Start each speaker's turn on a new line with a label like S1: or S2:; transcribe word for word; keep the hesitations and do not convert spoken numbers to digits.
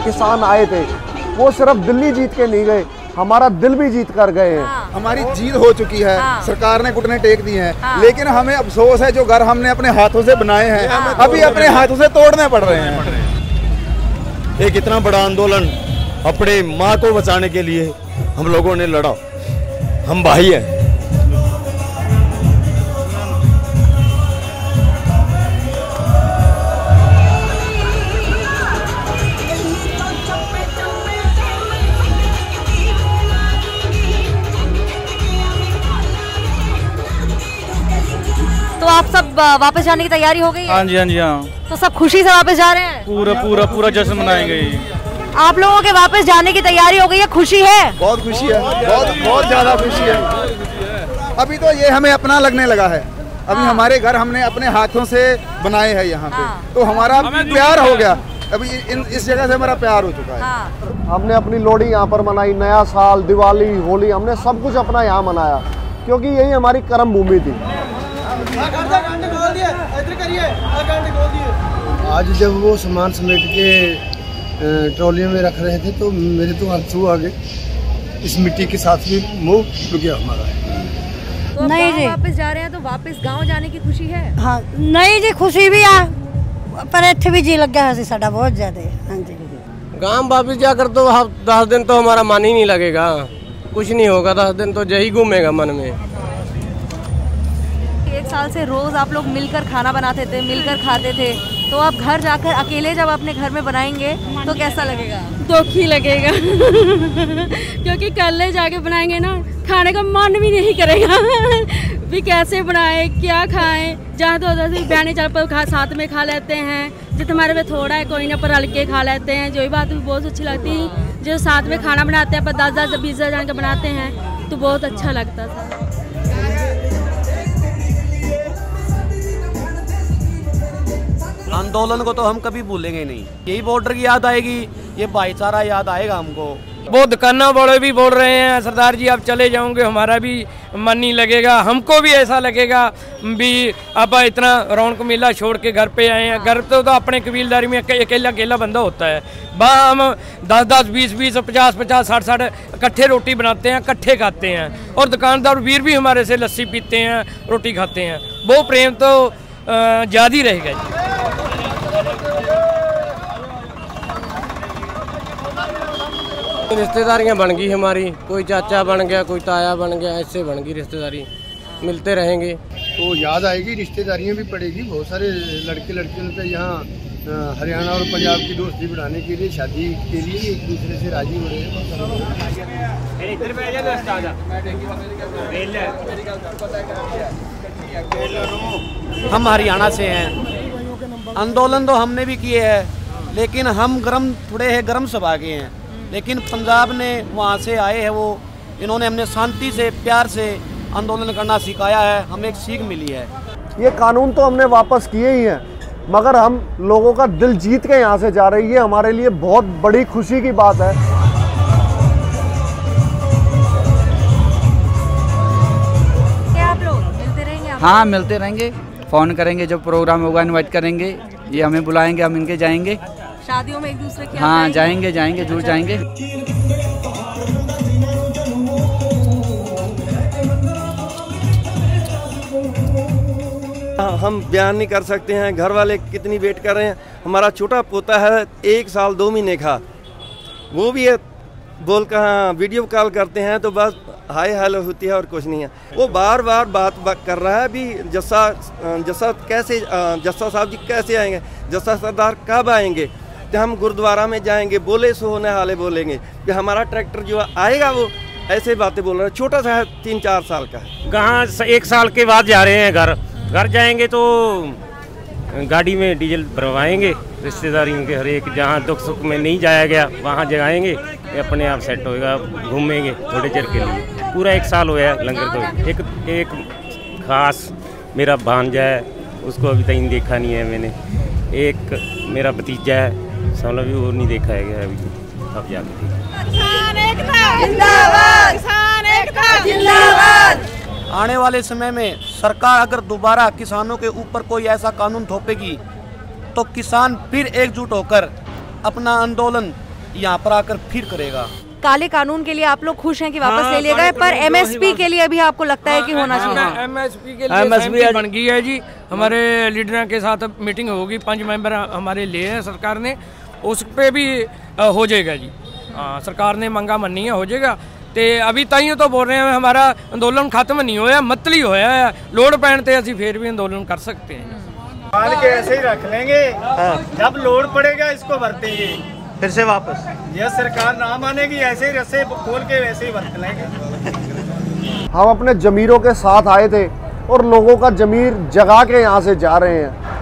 S1: किसान आए थे वो सिर्फ दिल्ली जीत के नहीं गए, हमारा दिल भी जीत कर गए हैं।
S2: हाँ।
S3: हमारी जीत हो चुकी है, हाँ। सरकार ने घुटने टेक दिए हैं,
S2: हाँ।
S3: लेकिन हमें अफसोस है जो घर हमने अपने हाथों से बनाए हैं, हाँ। अभी अपने हाथों से तोड़ने पड़ रहे हैं।
S4: एक इतना बड़ा आंदोलन अपने माँ को बचाने के लिए हम लोगों ने लड़ा, हम भाई हैं।
S2: तो आप सब वापस जाने की तैयारी हो गई है?
S5: हाँ जी हाँ जी हाँ।
S2: तो सब खुशी से वापस जा रहे हैं?
S5: पूरा पूरा पूरा जश्न मनाएंगे।
S2: आप लोगों के वापस जाने की तैयारी हो गई है, खुशी है?
S3: बहुत खुशी है, बहुत बहुत ज्यादा खुशी है। अभी तो ये हमें अपना लगने लगा है, अभी
S2: हाँ।
S3: हमारे घर हमने अपने हाथों से बनाए हैं यहाँ पे,
S2: हाँ।
S3: तो हमारा प्यार हो गया, अभी इन इस जगह से हमारा प्यार हो चुका है।
S2: हाँ।
S1: हमने अपनी लोहड़ी यहाँ पर मनाई, नया साल, दिवाली, होली, हमने सब कुछ अपना यहाँ मनाया क्योंकि यही हमारी कर्म भूमि थी।
S6: आज जब वो सामान समेट के ट्रॉलियों में रख रहे थे तो मेरे तो आंसू आ गए, इस मिट्टी के साथ भी मुंह रुक गया हमारा।
S2: तो
S7: नहीं जी,
S2: वापस जा रहे हैं तो वापस गांव जाने की खुशी है?
S7: हाँ नहीं जी, खुशी भी आ पर इत्थे भी जी लगा है साडा बहुत ज्यादा। हाँ जी,
S8: गांव वापस जाकर तो दस दिन तो हमारा मन ही नहीं लगेगा, कुछ नहीं होगा, दस दिन तो यही घूमेगा मन में।
S2: एक साल से रोज आप लोग मिलकर खाना बनाते थे, मिलकर खाते थे, तो आप घर जाकर अकेले जब अपने घर में बनाएंगे तो कैसा लगेगा?
S9: दुख ही लगेगा क्योंकि कल जाके बनाएंगे ना, खाने का मन भी नहीं करेगा भी कैसे बनाए, क्या खाएं। जहाँ तो उधर से बहने चल पर खा साथ में खा लेते हैं, जितना हमारे में थोड़ा है कोई ना पर रल के खा लेते हैं, जो भी बात भी बहुत अच्छी लगती है। जो साथ में खाना बनाते हैं पर दस दस बीस हजार का बनाते हैं तो बहुत अच्छा लगता था।
S10: आंदोलन को तो हम कभी भूलेंगे नहीं, यही बॉर्डर की याद आएगी, ये भाईचारा याद आएगा हमको।
S8: वो दुकाना वाले भी बोल रहे हैं सरदार जी आप चले जाओगे हमारा भी मन नहीं लगेगा, हमको भी ऐसा लगेगा भी अब इतना रौनक मेला छोड़ के घर पे आए हैं। घर तो, तो अपने कबीलदारी में अकेला अकेला बंदा होता है, वहाँ हम दस दस बीस बीस पचास पचास साठ साठ इकट्ठे रोटी बनाते हैं, इकट्ठे खाते हैं, और दुकानदार वीर भी हमारे से लस्सी पीते हैं, रोटी खाते हैं। वो प्रेम तो ज़्यादा ही रहेगा। रिश्तेदारियाँ बन गई हमारी, कोई चाचा बन गया, कोई ताया बन गया, ऐसे बन गई रिश्तेदारी, मिलते रहेंगे
S6: तो याद आएगी, रिश्तेदारियाँ भी पड़ेगी। बहुत सारे लड़के लड़कियों ने यहाँ हरियाणा और पंजाब की दोस्ती बढ़ाने के लिए, शादी के लिए एक दूसरे से राजी हो रहे हैं।
S10: हम हरियाणा से हैं, आंदोलन तो हमने भी किए हैं, लेकिन हम गर्म थोड़े हैं, गर्म सभा के हैं, लेकिन पंजाब ने वहाँ से आए हैं वो, इन्होंने हमने शांति से प्यार से आंदोलन करना सिखाया है, हमें एक सीख मिली है।
S1: ये कानून तो हमने वापस किए ही हैं, मगर हम लोगों का दिल जीत के यहाँ से जा रही है, हमारे लिए बहुत बड़ी खुशी की बात है।
S2: क्या आप लोग मिलते रहेंगे?
S11: हाँ मिलते रहेंगे, फ़ोन करेंगे, जब प्रोग्राम होगा इनवाइट करेंगे, ये हमें बुलाएंगे, हम इनके जाएंगे।
S2: शादियों में एक दूसरे के
S11: हाँ जाएंगे जाएंगे जरूर जाएंगे।
S4: हम बयान नहीं कर सकते हैं, घर वाले कितनी वेट कर रहे हैं। हमारा छोटा पोता है एक साल दो महीने का, वो भी बोल कर हाँ वीडियो कॉल करते हैं तो बस हाय हेलो होती है और कुछ नहीं है। वो बार बार बात, बात कर रहा है अभी जस्सा जस्सा कैसे जस्सा साहब जी कैसे आएंगे, जस्सा सरदार कब आएंगे, तो हम गुरुद्वारा में जाएंगे, बोले सो होने हाले बोलेंगे कि हमारा ट्रैक्टर जो आएगा, वो ऐसे बातें बोल रहा है। छोटा सा है, तीन चार साल का है।
S8: कहाँ एक साल के बाद जा रहे हैं घर, घर जाएंगे तो गाड़ी में डीजल भरवाएंगे, रिश्तेदारियों के हर एक, जहाँ दुख सुख में नहीं जाया गया वहाँ जगाएंगे, अपने आप सेट होएगा, घूमेंगे थोड़े चेर के लिए। पूरा एक साल हुआ है लंगर तो। एक एक खास मेरा भांजा है, उसको अभी तक देखा नहीं है मैंने। एक मेरा भतीजा है, साला भी वो नहीं देखा है अभी, अब जाके
S10: आने वाले समय में सरकार अगर दोबारा किसानों के ऊपर कोई ऐसा कानून थोपेगी तो किसान फिर एकजुट होकर अपना आंदोलन यहाँ पर आकर फिर करेगा।
S2: काले कानून के लिए आप लोग खुश हैं कि वापस हाँ, ले लिए गए, पर एमएसपी के लिए भी आपको लगता है कि होना चाहिए?
S12: एमएसपी के लिए एमएसपी बन गई है जी, हमारे लीडर के साथ मीटिंग होगी, पांच मेंबर हमारे लिए हैं सरकार ने, उस पे भी हो जाएगा जी। हाँ, सरकार ने मंगा मनी है, हो जाएगा। तो अभी ताइयों तो बोल रहे हैं हमारा अंदोलन खत्म नहीं होया, मतली होया है, लोड़ पैण ते असी फिर भी अंदोलन कर सकते हैं।
S13: मान के ऐसे ही रख लेंगे, जब लोड़ पड़ेगा इसको बरतेंगे,
S1: फिर से वापस।
S13: यह सरकार ना मानेगी, ऐसे ही रस्से खोल के वैसे ही बरत लेंगे।
S1: हम अपने जमीरों के साथ आए थे और लोगों का जमीर जगा के यहाँ से जा रहे हैं।